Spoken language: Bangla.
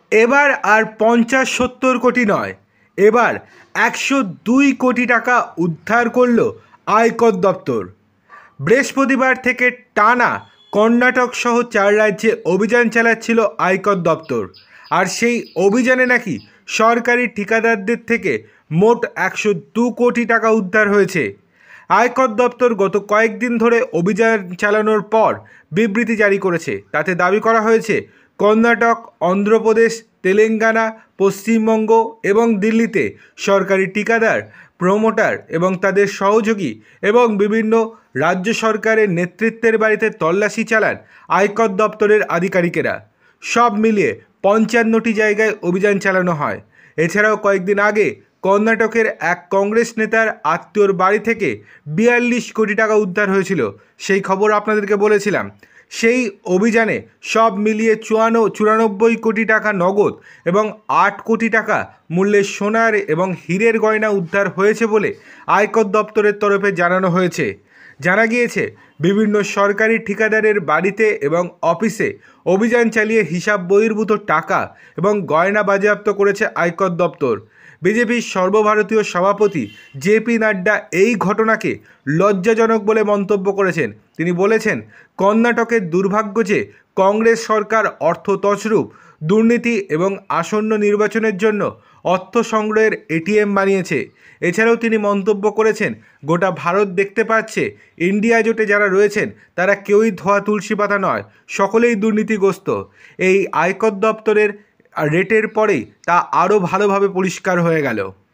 এবার আর 50-70 কোটি নয়, এবার 102 কোটি টাকা উদ্ধার করল আয়কর দপ্তর। বৃহস্পতিবার থেকে টানা কর্ণাটক সহ 4 রাজ্যে অভিযান চালাচ্ছিল আয়কর দপ্তর। আর সেই অভিযানে নাকি সরকারি ঠিকাদারদের থেকে মোট 102 কোটি টাকা উদ্ধার হয়েছে। আয়কর দপ্তর গত কয়েকদিন ধরে অভিযান চালানোর পর বিবৃতি জারি করেছে। তাতে দাবি করা হয়েছে কর্ণাটক, অন্ধ্রপ্রদেশ, তেলেঙ্গানা, পশ্চিমবঙ্গ এবং দিল্লিতে সরকারি ঠিকাদার, প্রমোটার এবং তাদের সহযোগী এবং বিভিন্ন রাজ্য সরকারের নেতৃত্বের বাড়িতে তল্লাশি চালান আয়কর দপ্তরের আধিকারিকেরা। সব মিলিয়ে 55টি জায়গায় অভিযান চালানো হয়। এছাড়াও কয়েকদিন আগে কর্ণাটকের এক কংগ্রেস নেতার আত্মীয়র বাড়ি থেকে 42 কোটি টাকা উদ্ধার হয়েছিল, সেই খবর আপনাদেরকে বলেছিলাম। সেই অভিযানে সব মিলিয়ে 94 কোটি টাকা নগদ এবং 8 কোটি টাকা মূল্যের সোনার এবং হীরের গয়না উদ্ধার হয়েছে বলে আয়কর দপ্তরের তরফে জানানো হয়েছে। জানা গিয়েছে বিভিন্ন সরকারি ঠিকাদারের বাড়িতে এবং অফিসে অভিযান চালিয়ে হিসাব বহির্ভূত টাকা এবং গয়না বাজেয়াপ্ত করেছে আয়কর দপ্তর। বিজেপির সর্বভারতীয় সভাপতি জেপি নাড্ডা এই ঘটনাকে লজ্জাজনক বলে মন্তব্য করেছেন। তিনি বলেছেন, কর্ণাটকের দুর্ভাগ্য যে কংগ্রেস সরকার অর্থ তছরূপ, দুর্নীতি এবং আসন্ন নির্বাচনের জন্য অর্থ সংগ্রহের এটিএম বানিয়েছে। এছাড়াও তিনি মন্তব্য করেছেন, গোটা ভারত দেখতে পাচ্ছে ইন্ডিয়া জোটে যারা রয়েছেন তারা কেউই ধোয়া তুলসী পাতা নয়, সকলেই দুর্নীতিগ্রস্ত। এই আয়কর দপ্তরের রেটের পরেই তা আরও ভালোভাবে পরিষ্কার হয়ে গেল।